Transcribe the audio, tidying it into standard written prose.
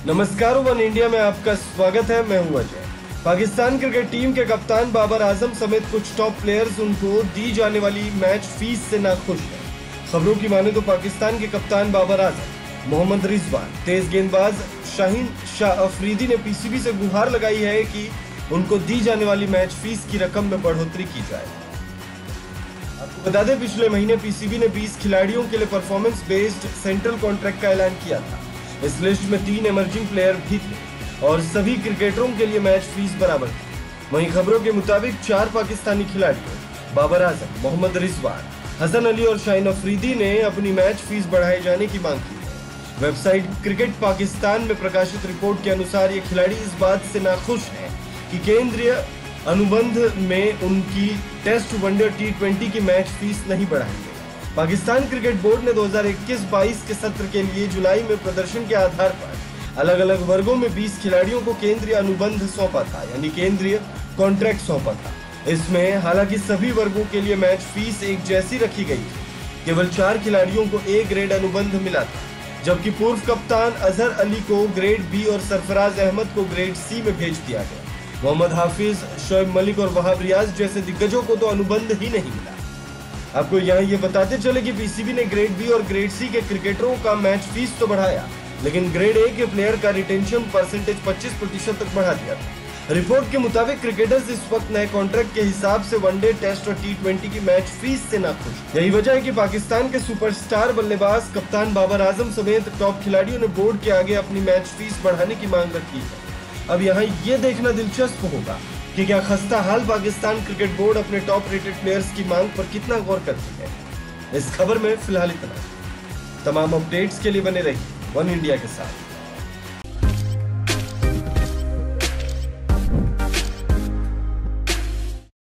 नमस्कार, one India में आपका स्वागत है। मैं हूं अजय। पाकिस्तान क्रिकेट टीम के कप्तान बाबर आजम समेत कुछ टॉप प्लेयर्स उनको दी जाने वाली मैच फीस से नाखुश हैं। खबरों की माने तो पाकिस्तान के कप्तान बाबर आजम, मोहम्मद रिजवान, तेज गेंदबाज शाहीन शाह अफरीदी ने पीसीबी से गुहार लगाई है कि उनको दी जाने वाली मैच फीस की रकम में बढ़ोतरी की जाए। आपको बता दें, पिछले महीने पीसीबी ने 20 खिलाड़ियों के लिए परफॉर्मेंस बेस्ड सेंट्रल कॉन्ट्रैक्ट का ऐलान किया था। इस लिस्ट में 3 इमर्जिंग प्लेयर भी थे और सभी क्रिकेटरों के लिए मैच फीस बराबर थी। वहीं खबरों के मुताबिक 4 पाकिस्तानी खिलाड़ियों बाबर आजम, मोहम्मद रिजवान, हसन अली और शाहीन अफरीदी ने अपनी मैच फीस बढ़ाए जाने की मांग की है। वेबसाइट क्रिकेट पाकिस्तान में प्रकाशित रिपोर्ट के अनुसार ये खिलाड़ी इस बात से नाखुश हैं कि केंद्रीय अनुबंध में उनकी टेस्ट, वनडे, T20 की मैच फीस नहीं बढ़ाएंगे। पाकिस्तान क्रिकेट बोर्ड ने 2021-22 के सत्र के लिए जुलाई में प्रदर्शन के आधार पर अलग अलग वर्गों में 20 खिलाड़ियों को केंद्रीय अनुबंध सौंपा था, यानी केंद्रीय कॉन्ट्रैक्ट सौंपा था। इसमें हालांकि सभी वर्गों के लिए मैच फीस एक जैसी रखी गई थी। केवल 4 खिलाड़ियों को A ग्रेड अनुबंध मिला था, जबकि पूर्व कप्तान अजहर अली को ग्रेड B और सरफराज अहमद को ग्रेड C में भेज दिया गया। मोहम्मद हाफिज, शोएब मलिक और वहाब रियाज जैसे दिग्गजों को तो अनुबंध ही नहीं मिला। आपको यहाँ ये बताते चले कि पीसीबी ने ग्रेड बी और ग्रेड सी के क्रिकेटरों का मैच फीस तो बढ़ाया, लेकिन ग्रेड ए के प्लेयर का रिटेंशन परसेंटेज 25% तक बढ़ा दिया था। रिपोर्ट के मुताबिक क्रिकेटर्स इस वक्त नए कॉन्ट्रैक्ट के हिसाब से वनडे, टेस्ट और T20 की मैच फीस से नाखुश। यही वजह है कि पाकिस्तान के सुपरस्टार बल्लेबाज कप्तान बाबर आजम समेत टॉप खिलाड़ियों ने बोर्ड के आगे अपनी मैच फीस बढ़ाने की मांग रखी है। अब यहाँ ये देखना दिलचस्प होगा कि क्या खस्ता हाल पाकिस्तान क्रिकेट बोर्ड अपने टॉप रेटेड प्लेयर्स की मांग पर कितना गौर करती है। इस खबर में फिलहाल इतना। तमाम अपडेट्स के लिए बने रहिए वन इंडिया के साथ।